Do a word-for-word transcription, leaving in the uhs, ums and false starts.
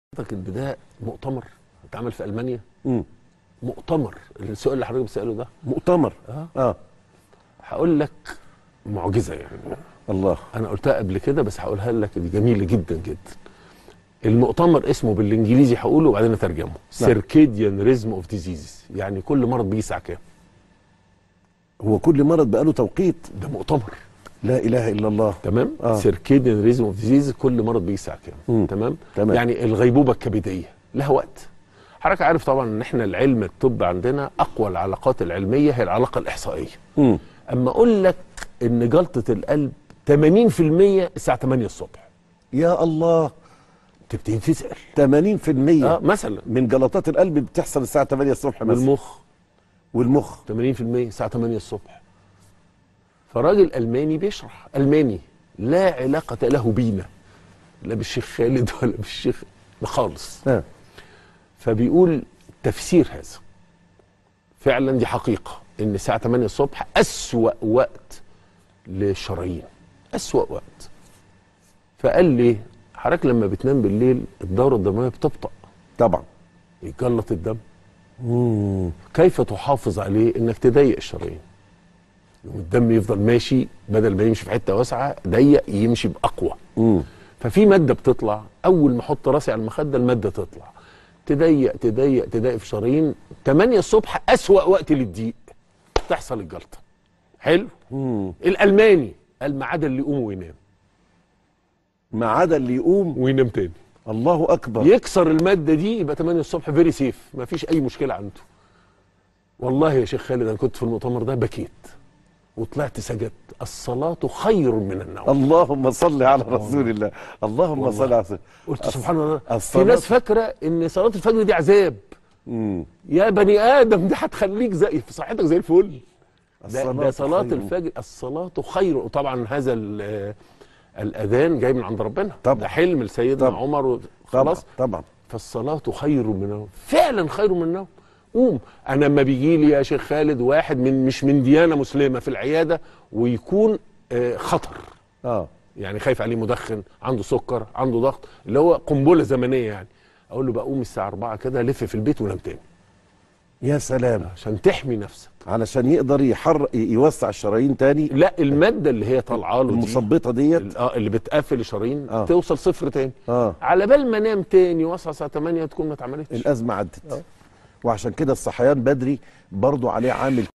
البداية مؤتمر اتعمل في ألمانيا. امم مؤتمر السؤال اللي حضرتك بتسأله ده مؤتمر اه, اه هقول لك معجزة يعني. الله. أنا قلتها قبل كده بس هقولها لك، دي جميلة جدا جدا. المؤتمر اسمه بالإنجليزي هقوله وبعدين أترجمه. سيركيديان ريزم اوف ديزيز، يعني كل مرض بيجي الساعة كام؟ هو كل مرض بقى له توقيت؟ ده مؤتمر. لا اله الا الله. تمام. آه. سيركيديان ريزم اوف ديزيز، كل مرض بيجي الساعة كام؟ مم. تمام؟ تمام. يعني الغيبوبة الكبدية لها وقت. حضرتك عارف طبعا ان احنا العلم الطب عندنا اقوى العلاقات العلميه هي العلاقه الاحصائيه. امم اما اقول لك ان جلطه القلب ثمانين في المية الساعه ثمانية الصبح. يا الله. تبتدي تسال ثمانين في المية اه مثلا من جلطات القلب بتحصل الساعه ثمانية الصبح مثلا. والمخ والمخ ثمانين في المية الساعه ثمانية الصبح. فراجل الماني بيشرح، الماني لا علاقه له بينا، لا بالشيخ خالد ولا بالشيخ خالص. آه. فبيقول تفسير هذا فعلا دي حقيقة ان الساعة ثمانية الصبح اسوأ وقت للشرايين، اسوأ وقت. فقال لي حضرتك لما بتنام بالليل الدورة الدموية بتبطأ، طبعا يجلط الدم. امم كيف تحافظ عليه؟ انك تضيق الشرايين والدم يفضل ماشي، بدل ما يمشي في حتة واسعة ضيق يمشي بأقوى. امم ففي مادة بتطلع اول ما احط راسي على المخدة المادة تطلع، تضيق تضيق تضيق في شرايين. ثمانية الصبح اسوأ وقت للضيق تحصل الجلطه. حلو. امم الالماني قال ما عدا اللي يقوم وينام. ما عدا اللي يقوم وينام تاني. الله اكبر. يكسر الماده دي يبقى ثمانية الصبح فيري سيف، ما فيش اي مشكله عنده. والله يا شيخ خالد انا كنت في المؤتمر ده بكيت وطلعت سجدت. الصلاه خير من النوم. اللهم صل على رسول الله. اللهم صل على رسول قلت سبحان الله. في الصلاة. ناس فاكره ان صلاه الفجر دي عذاب. امم يا بني ادم دي هتخليك زي في صحتك زي الفل. ده, ده صلاه خير. الفجر. الصلاه خير. وطبعا هذا الاذان جاي من عند ربنا. طبعا. ده حلم لسيدنا طبعا. عمر. خلاص طبعا. فالصلاه خير من النوم، فعلا خير من النوم. قوم. انا لما بيجي لي يا شيخ خالد واحد من مش من ديانه مسلمه في العياده ويكون آه خطر، اه يعني خايف عليه، مدخن، عنده سكر، عنده ضغط، اللي هو قنبله زمنيه يعني، اقول له بقوم الساعه أربعة كده لف في البيت ونام تاني. يا سلام. عشان تحمي نفسك، علشان يقدر يحر يوسع الشرايين تاني. لا الماده اللي هي طالعه له المثبطه ديت اه اللي بتقفل الشرايين آه. توصل صفر تاني. اه على بال ما انام تاني واصحى الساعه ثمانية تكون ما اتعملتش. الازمه عدت. آه. وعشان كده الصحيان بدري برضو عليه عامل